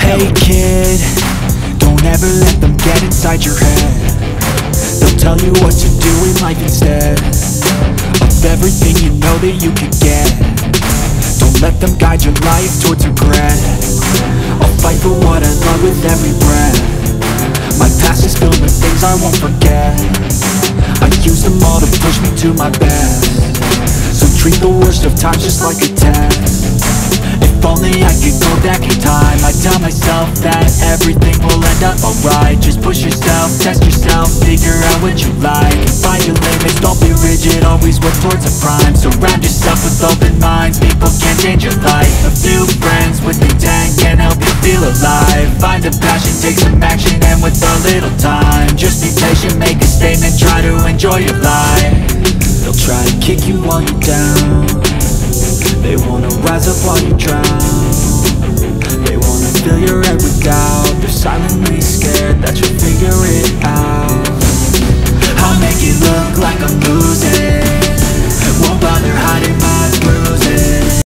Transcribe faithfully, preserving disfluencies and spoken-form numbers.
Hey kid, don't ever let them get inside your head. They'll tell you what to do in life instead of everything you know that you could get. Don't let them guide your life towards regret. I'll fight for what I love with every breath. My past is filled with things I won't forget. I use them all to push me to my best. So treat the worst of times just like a test. If only I could go back in time, I'd tell myself that everything will end up alright. Just push yourself, test yourself, figure out what you like, and find your limits, don't be rigid, always work towards a prime. Surround yourself with open minds, people can change your life. A few friends with intent can help you feel alive. Find a passion, take some action, and with a little time, just be patient, make a statement, try to enjoy your life. They'll try to kick you while you're down. They wanna rise up while you drown. They wanna fill your head with doubt. They're silently scared that you'll figure it out. I'll make it look like I'm